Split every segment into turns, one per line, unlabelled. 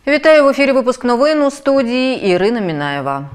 Вітаю в ефірі випуск новин, у студії Ірина Мінаєва.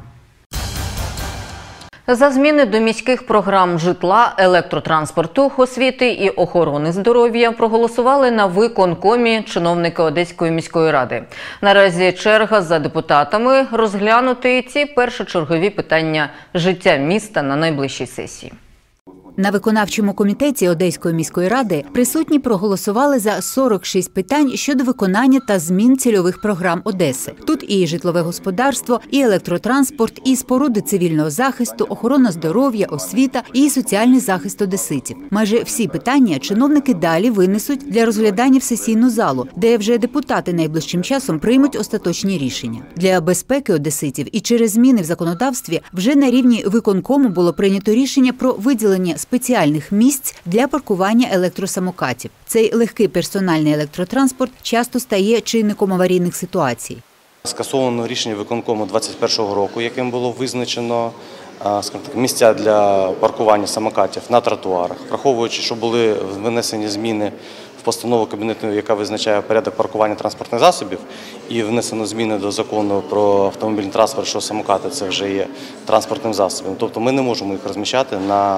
За зміни до міських програм житла, електротранспорту, освіти і охорони здоров'я проголосували на виконкомі чиновники Одеської міської ради. Наразі черга за депутатами розглянути ці першочергові питання життя міста на найближчій сесії.
На виконавчому комітеті Одеської міської ради присутні проголосували за 46 питань щодо виконання та змін цільових програм Одеси. Тут і житлове господарство, і електротранспорт, і споруди цивільного захисту, охорона здоров'я, освіта і соціальний захист одеситів. Майже всі питання чиновники далі винесуть для розглядання в сесійну залу, де вже депутати найближчим часом приймуть остаточні рішення. Для безпеки одеситів і через зміни в законодавстві вже на рівні виконкому було прийнято рішення про виділення спеціальних місць для паркування електросамокатів. Цей легкий персональний електротранспорт часто стає чинником аварійних ситуацій.
Скасовано рішення виконкому 2021 року, яким було визначено місця для паркування самокатів на тротуарах. Враховуючи, що були внесені зміни в постанову Кабінету, яка визначає порядок паркування транспортних засобів, і внесено зміни до закону про автомобільний транспорт, що самокати – це вже є транспортним засобом. Тобто ми не можемо їх розміщати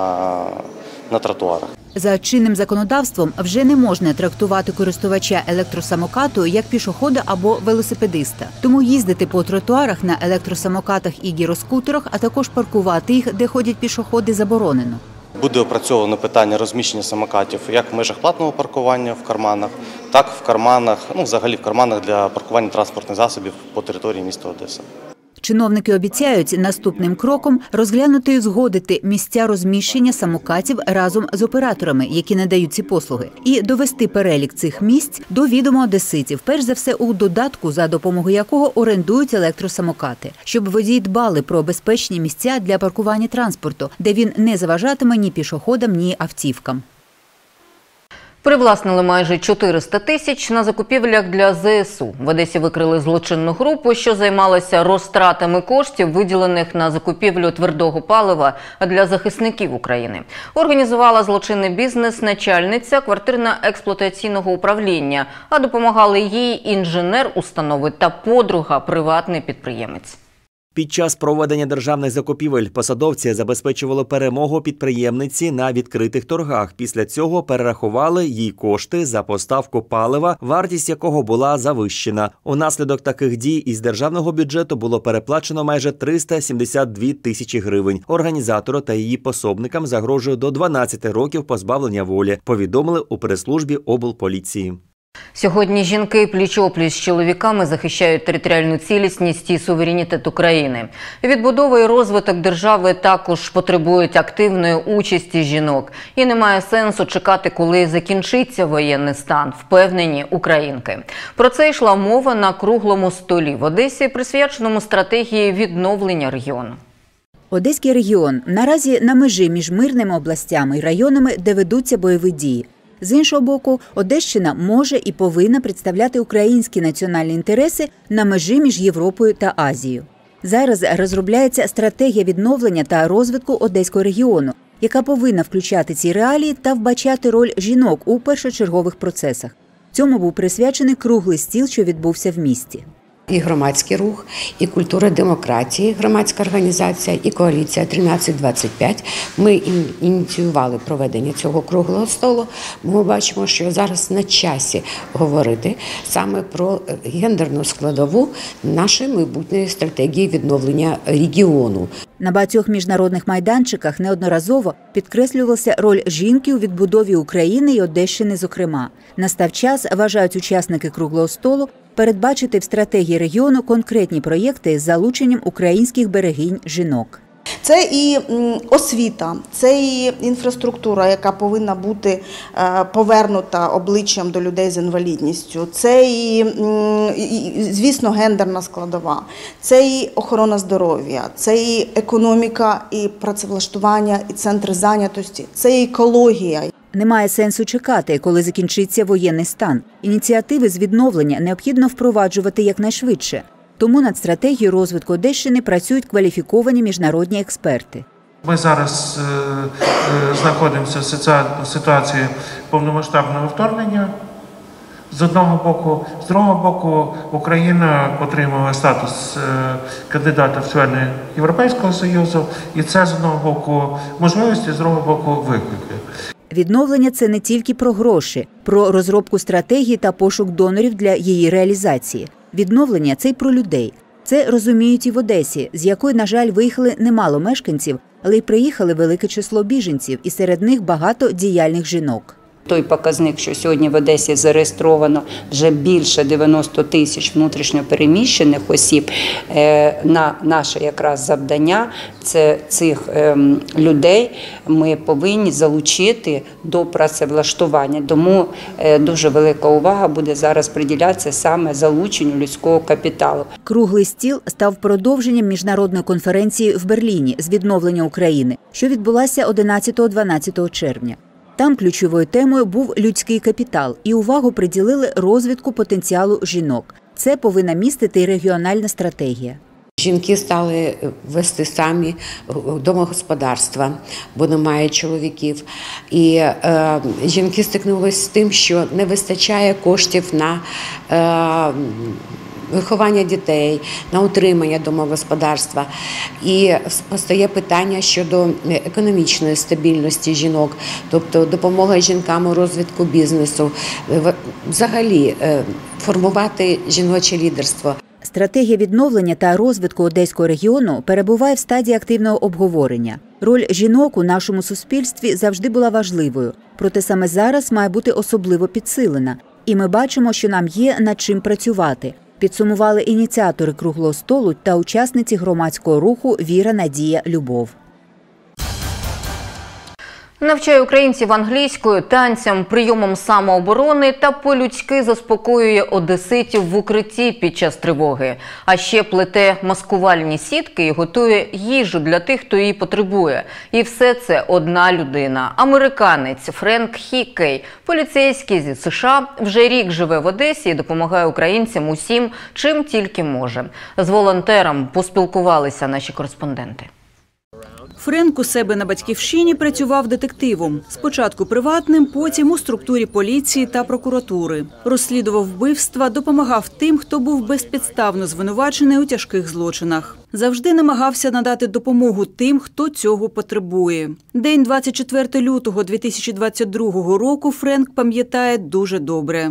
на тротуарах.
За чинним законодавством вже не можна трактувати користувача електросамокату як пішохода або велосипедиста. Тому їздити по тротуарах на електросамокатах і гіроскутерах, а також паркувати їх, де ходять пішоходи, заборонено.
Буде опрацьовано питання розміщення самокатів як в межах платного паркування в карманах, так в карманах, взагалі в карманах для паркування транспортних засобів по території міста Одеса.
Чиновники обіцяють наступним кроком розглянути і узгодити місця розміщення самокатів разом з операторами, які надають ці послуги, і довести перелік цих місць до відома одеситів, перш за все у додатку, за допомогою якого орендують електросамокати, щоб водії дбали про безпечні місця для паркування транспорту, де він не заважатиме ні пішоходам, ні автівкам.
Привласнили майже 400 тисяч на закупівлях для ЗСУ. В Одесі викрили злочинну групу, що займалася розтратами коштів, виділених на закупівлю твердого палива для захисників України. Організувала злочинний бізнес начальниця квартирно-експлуатаційного управління, а допомагали їй інженер установи та подруга – приватний підприємець.
Під час проведення державних закупівель посадовці забезпечували перемогу підприємниці на відкритих торгах. Після цього перерахували їй кошти за поставку палива, вартість якого була завищена. Унаслідок таких дій із державного бюджету було переплачено майже 372 тисячі гривень. Організатору та її пособникам загрожує до 12 років позбавлення волі, повідомили у прес-службі облполіції.
Сьогодні жінки пліч-опліч з чоловіками захищають територіальну цілісність і суверенітет України. Відбудова і розвиток держави також потребують активної участі жінок. І немає сенсу чекати, коли закінчиться воєнний стан, впевнені українки. Про це йшла мова на круглому столі в Одесі, присвяченому стратегії відновлення регіону.
Одеський регіон наразі на межі між мирними областями і районами, де ведуться бойові дії. З іншого боку, Одещина може і повинна представляти українські національні інтереси на межі між Європою та Азією. Зараз розробляється стратегія відновлення та розвитку Одеського регіону, яка повинна включати ці реалії та вбачати роль жінок у першочергових процесах. Цьому був присвячений круглий стіл, що відбувся в місті.
І громадський рух, і культура демократії, громадська організація, і коаліція 1325. Ми ініціювали проведення цього круглого столу. Ми бачимо, що зараз на часі говорити саме про гендерну складову нашої майбутньої стратегії відновлення регіону.
На багатьох міжнародних майданчиках неодноразово підкреслювалася роль жінки у відбудові України і Одещини зокрема. Настав час, вважають учасники круглого столу, передбачити в стратегії регіону конкретні проєкти з залученням українських берегинь жінок.
Це і освіта, це і інфраструктура, яка повинна бути повернута обличчям до людей з інвалідністю. Це і, звісно, гендерна складова, це і охорона здоров'я, це і економіка, і працевлаштування, і центри зайнятості, це і екологія.
Немає сенсу чекати, коли закінчиться воєнний стан. Ініціативи з відновлення необхідно впроваджувати якнайшвидше. Тому над стратегією розвитку Одещини працюють кваліфіковані міжнародні експерти.
Ми зараз знаходимося в ситуації повномасштабного вторгнення з одного боку. З другого боку, Україна отримала статус кандидата в члени Європейського Союзу, і це з одного боку можливості, з другого боку виклики.
Відновлення – це не тільки про гроші, про розробку стратегії та пошук донорів для її реалізації. Відновлення – це й про людей. Це розуміють і в Одесі, з якої, на жаль, виїхали немало мешканців, але й приїхали велике число біженців, і серед них багато діяльних жінок.
Той показник, що сьогодні в Одесі зареєстровано вже більше 90 тисяч внутрішньопереміщених осіб, наше якраз завдання – це цих людей ми повинні залучити до працевлаштування. Тому дуже велика увага буде зараз приділятися саме залученню людського капіталу.
Круглий стіл став продовженням міжнародної конференції в Берліні з відновлення України, що відбулася 11-12 червня. Там ключовою темою був людський капітал і увагу приділили розвитку потенціалу жінок. Це повинна містити й регіональна стратегія.
Жінки стали вести самі домогосподарства, бо немає чоловіків. І жінки стикнулися з тим, що не вистачає коштів на виховання дітей, на утримання домогосподарства. І постає питання щодо економічної стабільності жінок, тобто допомога жінкам у розвитку бізнесу, взагалі формувати жіноче лідерство.
Стратегія відновлення та розвитку Одеського регіону перебуває в стадії активного обговорення. Роль жінок у нашому суспільстві завжди була важливою, проте саме зараз має бути особливо підсилена. І ми бачимо, що нам є над чим працювати. Підсумували ініціатори круглого столу та учасниці громадського руху «Віра, надія, любов».
Навчає українців англійською, танцям, прийомом самооборони та по-людськи заспокоює одеситів в укритті під час тривоги. А ще плете маскувальні сітки і готує їжу для тих, хто її потребує. І все це одна людина – американець Френк Хіккей. Поліцейський зі США вже рік живе в Одесі і допомагає українцям усім, чим тільки може. З волонтером поспілкувалися наші кореспонденти.
Френк у себе на батьківщині працював детективом. Спочатку приватним, потім у структурі поліції та прокуратури. Розслідував вбивства, допомагав тим, хто був безпідставно звинувачений у тяжких злочинах. Завжди намагався надати допомогу тим, хто цього потребує. День 24 лютого 2022 року Френк пам'ятає дуже добре.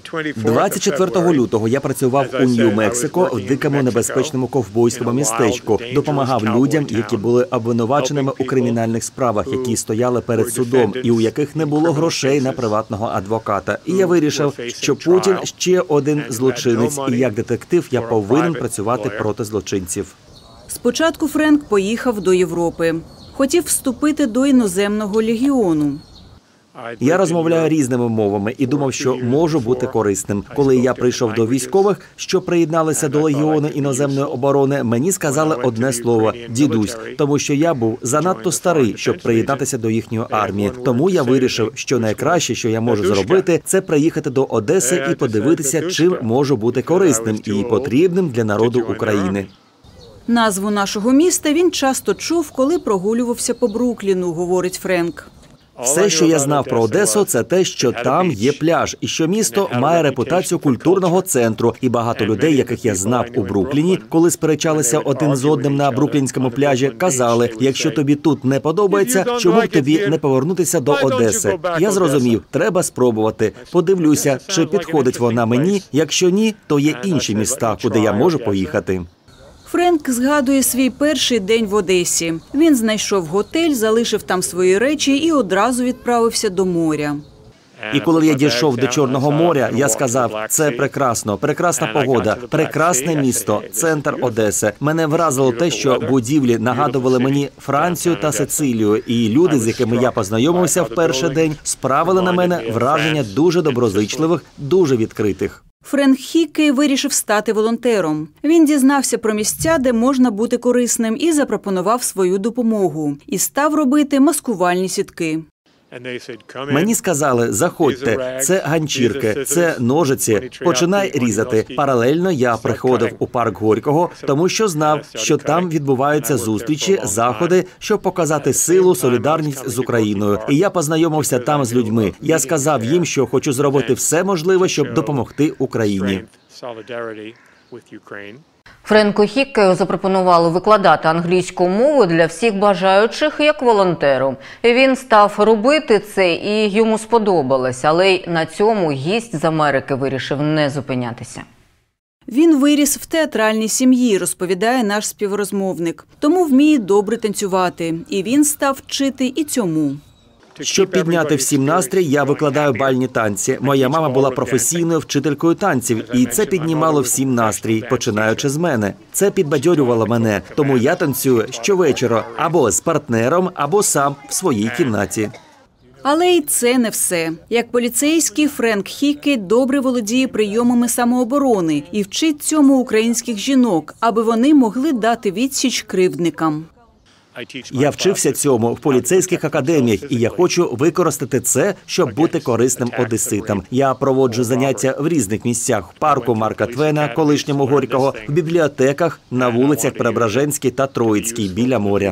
24 лютого я працював у Нью-Мексико в дикому небезпечному ковбойському містечку. Допомагав людям, які були обвинуваченими у кримінальних справах, які стояли перед судом і у яких не було грошей на приватного адвоката. І я вирішив, що Путін ще один злочинець, і як детектив я повинен працювати проти злочинців.
Спочатку Френк поїхав до Європи. Хотів вступити до іноземного легіону.
Я розмовляю різними мовами і думав, що можу бути корисним. Коли я прийшов до військових, що приєдналися до Легіону іноземної оборони, мені сказали одне слово – «дідусь», тому що я був занадто старий, щоб приєднатися до їхньої армії. Тому я вирішив, що найкраще, що я можу зробити, це приїхати до Одеси і подивитися, чим можу бути корисним і потрібним для народу України.
Назву нашого міста він часто чув, коли прогулювався по Брукліну, говорить Френк.
Все, що я знав про Одесу, це те, що там є пляж, і що місто має репутацію культурного центру. І багато людей, яких я знав у Брукліні, коли сперечалися один з одним на бруклінському пляжі, казали, якщо тобі тут не подобається, чому б тобі не повернутися до Одеси? Я зрозумів, треба спробувати. Подивлюся, чи підходить вона мені, якщо ні, то є інші міста, куди я можу поїхати.
Френк згадує свій перший день в Одесі. Він знайшов готель, залишив там свої речі і одразу відправився до моря.
І коли я дійшов до Чорного моря, я сказав, це прекрасно, прекрасна погода, прекрасне місто, центр Одеси. Мене вразило те, що будівлі нагадували мені Францію та Сицилію, і люди, з якими я познайомився в перший день, справили на мене враження дуже доброзичливих, дуже відкритих.
Френк Хіккей вирішив стати волонтером. Він дізнався про місця, де можна бути корисним, і запропонував свою допомогу. І став робити маскувальні сітки.
Мені сказали, заходьте, це ганчірки, це ножиці, починай різати. Паралельно я приходив у парк Горького, тому що знав, що там відбуваються зустрічі, заходи, щоб показати силу, солідарність з Україною. І я познайомився там з людьми. Я сказав їм, що хочу зробити все можливе, щоб допомогти Україні.
Френку Хіккею запропонували викладати англійську мову для всіх бажаючих як волонтеру. Він став робити це і йому сподобалось, але й на цьому гість з Америки вирішив не зупинятися.
Він виріс в театральній сім'ї, розповідає наш співрозмовник. Тому вміє добре танцювати. І він став вчити і цьому.
Щоб підняти всім настрій, я викладаю бальні танці. Моя мама була професійною вчителькою танців, і це піднімало всім настрій, починаючи з мене. Це підбадьорювало мене, тому я танцюю щовечора або з партнером, або сам в своїй кімнаті.
Але й це не все. Як поліцейський, Френк Хіккей добре володіє прийомами самооборони і вчить цьому українських жінок, аби вони могли дати відсіч кривдникам.
Я вчився цьому в поліцейських академіях, і я хочу використати це, щоб бути корисним одеситам. Я проводжу заняття в різних місцях – в парку Марка Твена, колишньому Горького, в бібліотеках, на вулицях Преображенській та Троїцькій, біля моря.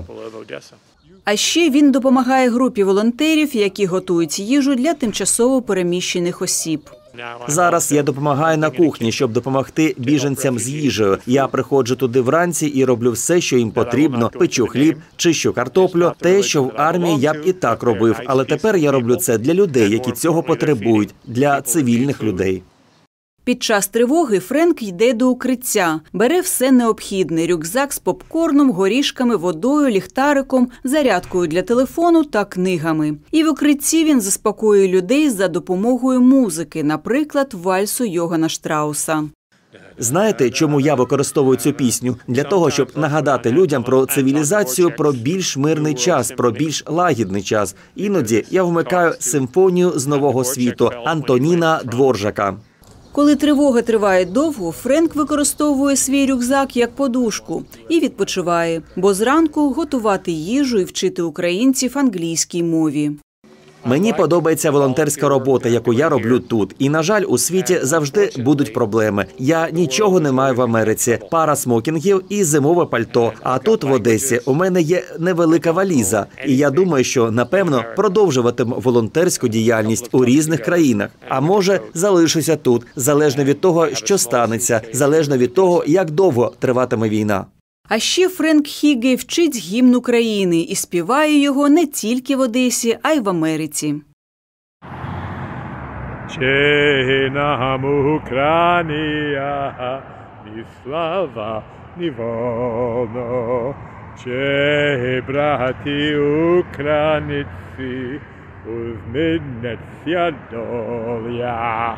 А ще він допомагає групі волонтерів, які готують їжу для тимчасово переміщених осіб.
Зараз я допомагаю на кухні, щоб допомогти біженцям з їжею. Я приходжу туди вранці і роблю все, що їм потрібно. Печу хліб, чищу картоплю. Те, що в армії я б і так робив. Але тепер я роблю це для людей, які цього потребують, для цивільних людей.
Під час тривоги Френк йде до укриття, бере все необхідне – рюкзак з попкорном, горішками, водою, ліхтариком, зарядкою для телефону та книгами. І в укритті він заспокоює людей за допомогою музики, наприклад, вальсу Йогана Штрауса.
Знаєте, чому я використовую цю пісню? Для того, щоб нагадати людям про цивілізацію, про більш мирний час, про більш лагідний час. Іноді я вмикаю симфонію з Нового світу Антоніна Дворжака.
Коли тривога триває довго, Френк використовує свій рюкзак як подушку і відпочиває, бо зранку готувати їжу і вчити українців англійській мові.
Мені подобається волонтерська робота, яку я роблю тут. І, на жаль, у світі завжди будуть проблеми. Я нічого не маю в Америці. Пара смокінгів і зимове пальто. А тут, в Одесі, у мене є невелика валіза. І я думаю, що, напевно, продовжуватиму волонтерську діяльність у різних країнах. А може, залишуся тут, залежно від того, що станеться, залежно від того, як довго триватиме війна.
А ще Френк Хіккей вчить гімн України і співає його не тільки в Одесі, а й в Америці.
Чи нам Україна, ні слава, ні вольно, чи браті українці, усміхнеться доля.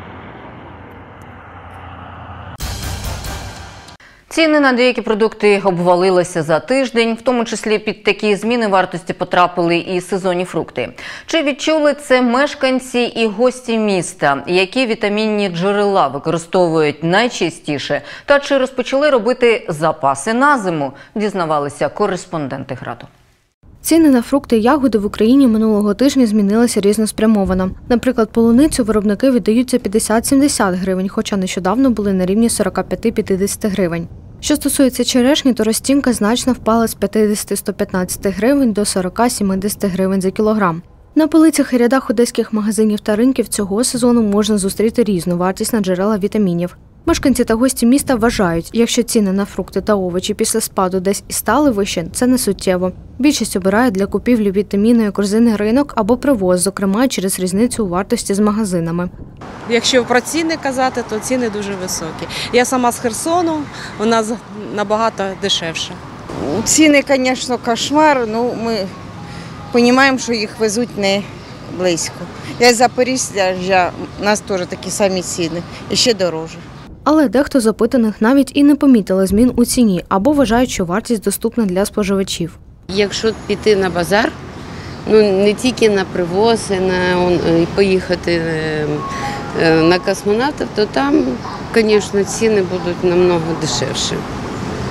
Ціни на деякі продукти обвалилися за тиждень, в тому числі під такі зміни вартості потрапили і сезонні фрукти. Чи відчули це мешканці і гості міста? Які вітамінні джерела використовують найчастіше? Та чи розпочали робити запаси на зиму? Дізнавалися кореспонденти Граду.
Ціни на фрукти і ягоди в Україні минулого тижня змінилися різноспрямовано. Наприклад, полуницю виробники віддають за 50-70 гривень, хоча нещодавно були на рівні 45-50 гривень. Що стосується черешні, то розцінка значно впала з 50-115 гривень до 40-70 гривень за кілограм. На полицях і рядах одеських магазинів та ринків цього сезону можна зустріти різну вартість на джерела вітамінів. Мешканці та гості міста вважають, якщо ціни на фрукти та овочі після спаду десь і стали вище, це не суттєво. Більшість обирають для купівлі вітамінної корзини ринок або привоз, зокрема через різницю у вартості з магазинами.
Якщо про ціни казати, то ціни дуже високі. Я сама з Херсону, у нас набагато дешевше.
Ціни, звісно, кошмар, але ми розуміємо, що їх везуть не близько. Я з Запоріжжя, у нас теж такі самі ціни, і ще дорожче.
Але дехто запитаних навіть і не помітили змін у ціні, або вважають, що вартість доступна для споживачів.
Якщо піти на базар, не тільки на привоз, і поїхати на космонавтів, то там, звісно, ціни будуть намного дешевші.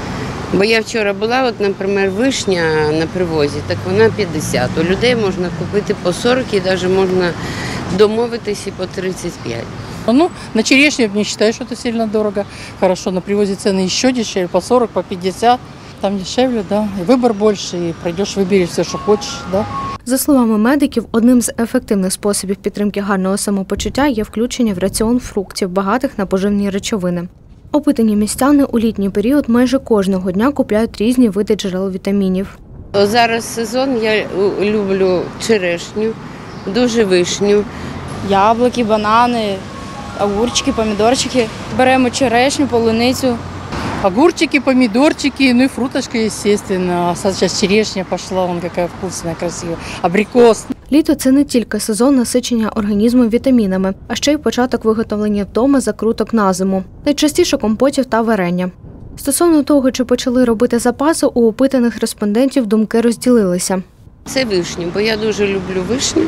Бо я вчора була, от, наприклад, вишня на привозі, так вона 50. У людей можна купити по 40 і навіть можна домовитися по 35.
Ну, на черешню не считаю, что это сильно дорого. Хорошо, на привозе цены еще дешевле, по 40, по 50. Там дешевле, да. И выбор больше, и пройдешь, выберешь все, что хочешь, да.
За словами медиків, одним з ефективних способів підтримки гарного самопочуття є включення в раціон фруктів, багатих на поживні речовини. Опитані містяни у літній період майже кожного дня купляють різні види джерел вітамінів.
Зараз сезон, я люблю черешню, дуже вишню.
Яблуки, банани, огурчики, помідорчики. Беремо черешню, полуницю.
Огурчики, помидорчики, ну и фруточка, естественно. Сейчас черешня пошла, вон какая вкусная, красивая. Абрикос.
Літо – це не тільки сезон насичення організму вітамінами, а ще й початок виготовлення вдома закруток на зиму. Найчастіше компотів та варення. Стосовно того, чи почали робити запаси, у опитаних респондентів думки розділилися.
Це вишня, бо я дуже люблю вишню.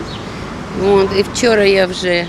І вчора я вже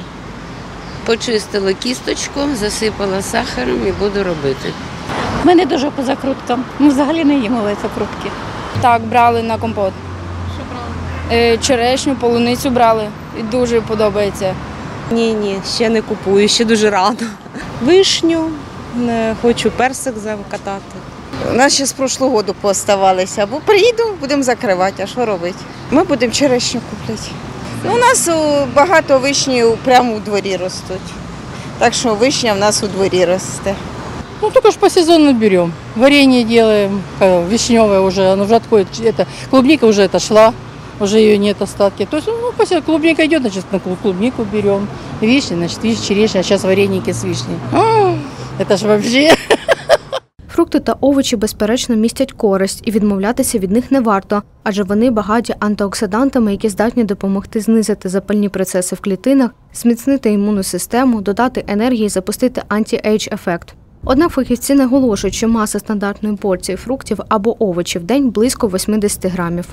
почистила кісточку, засипала сахаром і буду робити.
Ми не дуже по закруткам. Ми взагалі не їмо закрутки. Так, брали на компот.
Що брали?
Черешню, полуницю брали. І дуже подобається.
Ні, ще не купую, ще дуже рано. Вишню, хочу персик закатати.
У нас ще з прошлого року пооставалися. Або приїду, будемо закривати, а що робити? Ми будемо черешню купляти. У нас багато вишні прямо у дворі ростуть. Так що вишня в нас у дворі росте.
Ну, только ж по сезону берем. Варенье делаем, вишневое уже, оно уже отходит. Клубника уже отошла, уже ее нет остатки. То есть, ну, клубника идет, значит, на клубнику берем. Вишня, значит, вишня, черешня, а сейчас вареники с вишней. Это ж вообще...
Фрукти та овочі, безперечно, містять користь, і відмовлятися від них не варто, адже вони багаті антиоксидантами, які здатні допомогти знизити запальні процеси в клітинах, зміцнити імунну систему, додати енергії і запустити анті-ейдж-ефект. Однак фахівці наголошують, що маса стандартної порції фруктів або овочів в день близько 80 грамів.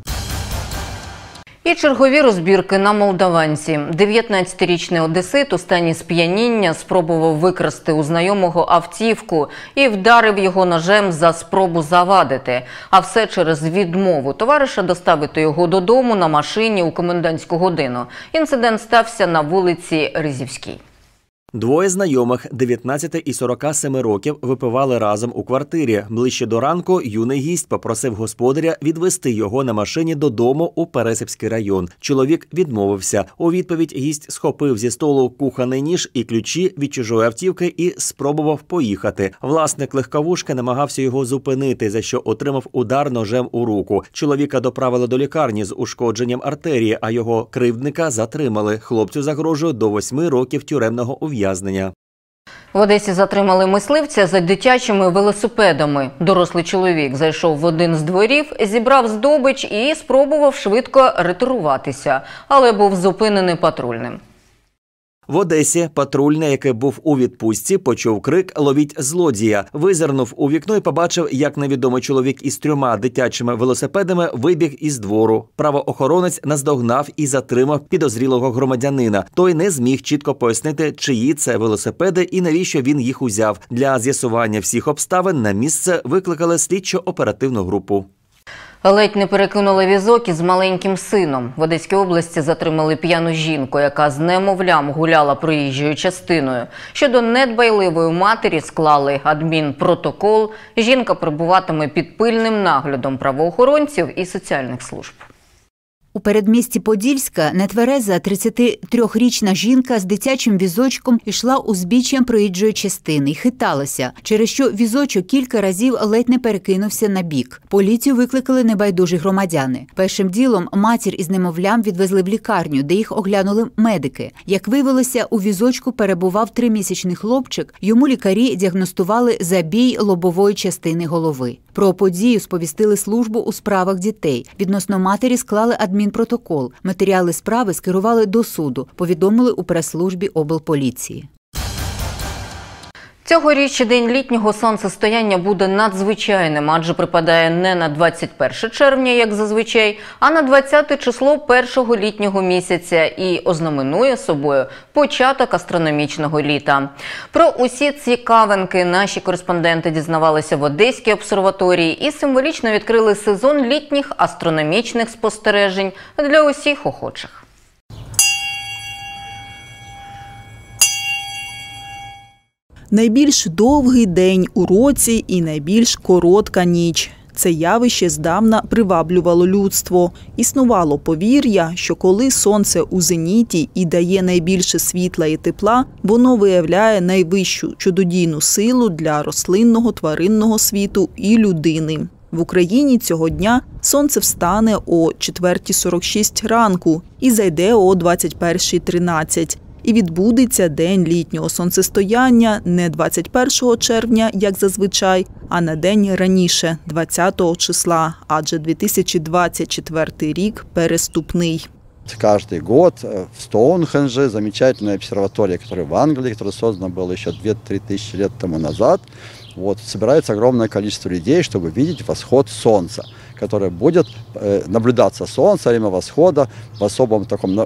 І чергові розбірки на Молдаванці. 19-річний одесит у стані сп'яніння спробував викрасти у знайомого автівку і вдарив його ножем за спробу завадити. А все через відмову товариша доставити його додому на машині у комендантську годину. Інцидент стався на вулиці Ризівській.
Двоє знайомих 19 і 47 років випивали разом у квартирі. Ближче до ранку юний гість попросив господаря відвести його на машині додому у Пересипський район. Чоловік відмовився. У відповідь гість схопив зі столу кухонний ніж і ключі від чужої автівки і спробував поїхати. Власник легковушки намагався його зупинити, за що отримав удар ножем у руку. Чоловіка доправили до лікарні з ушкодженням артерії, а його кривдника затримали. Хлопцю загрожує до 8 років тюремного ув'язнення.
В Одесі затримали мисливця за дитячими велосипедами. Дорослий чоловік зайшов в один з дворів, зібрав здобич і спробував швидко ретируватися, але був зупинений патрульним.
В Одесі патрульний, який був у відпустці, почув крик «Ловіть злодія!». Визирнув у вікно і побачив, як невідомий чоловік із 3 дитячими велосипедами вибіг із двору. Правоохоронець наздогнав і затримав підозрілого громадянина. Той не зміг чітко пояснити, чиї це велосипеди і навіщо він їх узяв. Для з'ясування всіх обставин на місце викликали слідчо-оперативну групу.
Ледь не перекинули візок із маленьким сином. В Одеській області затримали п'яну жінку, яка з немовлям гуляла проїжджою частиною. Щодо недбайливої матері склали адмінпротокол. Жінка перебуватиме під пильним наглядом правоохоронців і соціальних служб.
У передмісті Подільська нетвереза 33-річна жінка з дитячим візочком йшла узбіччям проїжджої частини і хиталася, через що візочок кілька разів ледь не перекинувся на бік. Поліцію викликали небайдужі громадяни. Першим ділом матір із немовлям відвезли в лікарню, де їх оглянули медики. Як виявилося, у візочку перебував 3-місячний хлопчик, йому лікарі діагностували забій лобової частини голови. Про подію сповістили службу у справах дітей. Відносно матері склали адмінпротокол. Матеріали справи скерували до суду, повідомили у прес-службі облполіції.
Цьогоріч день літнього сонцестояння буде надзвичайним, адже припадає не на 21 червня, як зазвичай, а на 20 число першого літнього місяця і ознаменує собою початок астрономічного літа. Про усі цікавинки наші кореспонденти дізнавалися в Одеській обсерваторії і символічно відкрили сезон літніх астрономічних спостережень для усіх охочих.
Найбільш довгий день у році і найбільш коротка ніч. Це явище здавна приваблювало людство. Існувало повір'я, що коли сонце у зеніті і дає найбільше світла і тепла, воно виявляє найвищу чудодійну силу для рослинного, тваринного світу і людини. В Україні цього дня сонце встане о 4:46 ранку і зайде о 21:13. І відбудеться день літнього сонцестояння не 21 червня, як зазвичай, а на день раніше, 20 числа, адже 2024 рік переступний.
Каждый год в Стоунхендже, замечательная обсерватория, которая в Англии, которая создана была еще 2-3 тысячи лет тому назад, собирается огромное количество людей, чтобы видеть восход солнца, которое будет наблюдаться солнце во время восхода в особом таком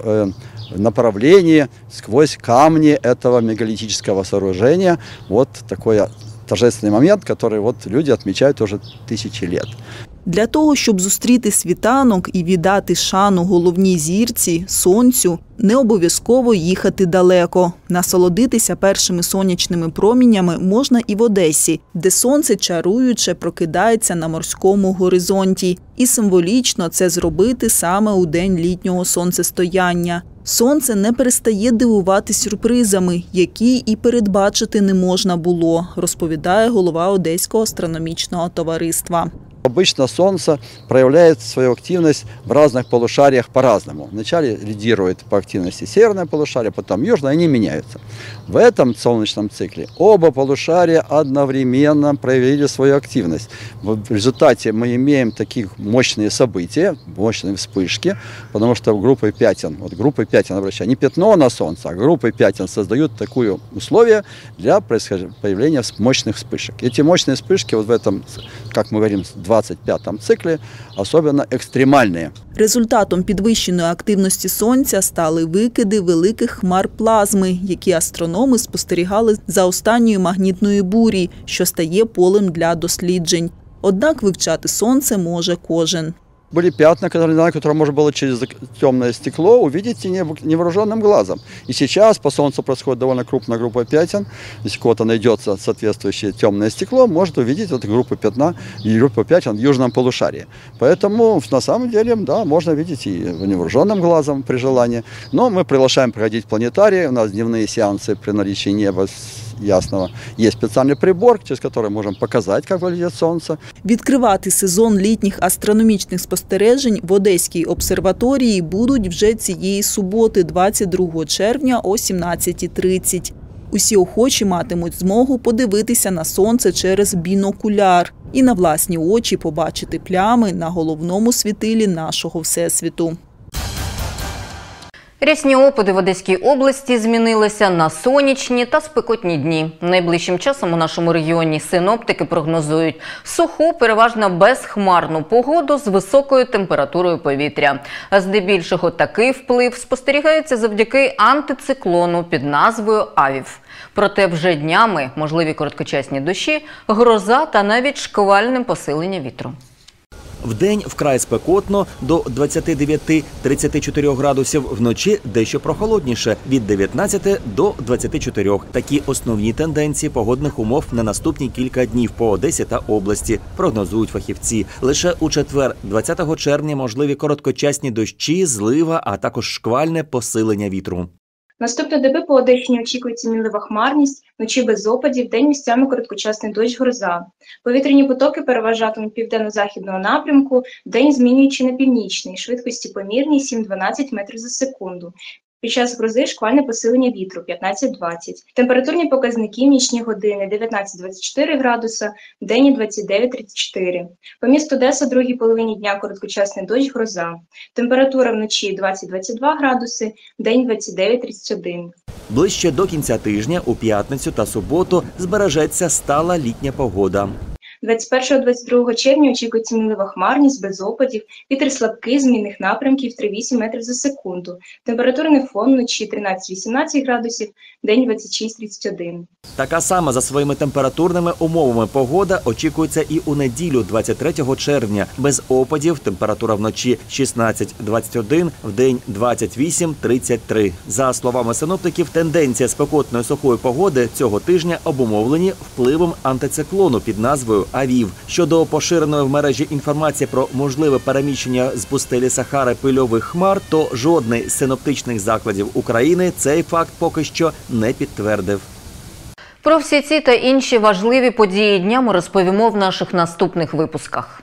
направлении сквозь камни этого мегалитического сооружения. Вот такой торжественный момент, который люди отмечают уже тысячи лет.
Для того, щоб зустріти світанок і віддати шану головній зірці – сонцю, не обов'язково їхати далеко. Насолодитися першими сонячними проміннями можна і в Одесі, де сонце чаруюче прокидається на морському горизонті. І символічно це зробити саме у день літнього сонцестояння. Сонце не перестає дивувати сюрпризами, які і передбачити не можна було, розповідає голова Одеського астрономічного товариства.
Обычно Солнце проявляет свою активность в разных полушариях по-разному. Вначале лидирует по активности северное полушарие, потом южное, они меняются. В этом солнечном цикле оба полушария одновременно проявили свою активность. В результате мы имеем такие мощные события, мощные вспышки, потому что группы пятен, обращаю, не пятно на Солнце, а группы пятен создают такое условие для появления мощных вспышек. Эти мощные вспышки в этом, как мы говорим, 25-му циклі особливо екстремальні.
Результатом підвищеної активності Сонця стали викиди великих хмар плазми, які астрономи спостерігали за останньою магнітною бурі, що стає полем для досліджень. Однак вивчати Сонце може кожен.
Были пятна, которые можно было через темное стекло увидеть невооруженным глазом. И сейчас по Солнцу происходит довольно крупная группа пятен. Если у кого-то найдется соответствующее темное стекло, может увидеть эту группу пятен в южном полушарии. Поэтому на самом деле, да, можно видеть и невооруженным глазом при желании. Но мы приглашаем проходить планетарии. У нас дневные сеансы при наличии неба ясного. Есть специальный прибор, через который можем показать, как выглядит Солнце.
Відкривати сезон літніх астрономічних спостережень в Одеській обсерваторії будуть вже цієї суботи, 22 червня о 17:30. Усі охочі матимуть змогу подивитися на Сонце через бінокуляр і на власні очі побачити плями на головному світилі нашого Всесвіту.
Рясні опади в Одеській області змінилися на сонячні та спекотні дні. Найближчим часом у нашому регіоні синоптики прогнозують суху, переважно безхмарну погоду з високою температурою повітря. Здебільшого такий вплив спостерігається завдяки антициклону під назвою Авів. Проте вже днями можливі короткочасні дощі, гроза та навіть шквальне посилення вітру.
Вдень вкрай спекотно до 29-34 градусів, вночі дещо прохолодніше – від 19 до 24. Такі основні тенденції погодних умов на наступні кілька днів по Одесі та області, прогнозують фахівці. Лише у четвер, 20 червня, можливі короткочасні дощі, злива, а також шквальне посилення вітру.
Наступної доби по Одещині очікується мінлива хмарність, вночі без опадів, день місцями короткочасний дощ, гроза. Повітряні потоки переважатимуть південно-західного напрямку, вдень змінюючи на північний, швидкості помірні 7-12 метрів за секунду. Під час грози шквальне посилення вітру 15-20. Температурні показники в нічні години 19-24 градуса, в день 29-34. По місту Одеса в другій половині дня короткочасний дощ, гроза. Температура вночі 20-22 градуси, в день 29-31.
Ближче до кінця тижня, у п'ятницю та суботу, збережеться стала літня погода.
21-22 червня очікується мінлива хмарність, без опадів, вітер слабкий, змінних напрямків 3-8 метрів за секунду. Температурний фон вночі 13-18 градусів, день 26-31.
Така сама за своїми температурними умовами погода очікується і у неділю, 23 червня. Без опадів, температура вночі 16-21, вдень 28-33. За словами синоптиків, тенденція спекотної сухої погоди цього тижня обумовлені впливом антициклону під назвою Авів. Щодо поширеної в мережі інформації про можливе переміщення з пустелі Сахари пильових хмар, то жодний з синоптичних закладів України цей факт поки що не підтвердив.
Про всі ці та інші важливі події дня ми розповімо в наших наступних випусках.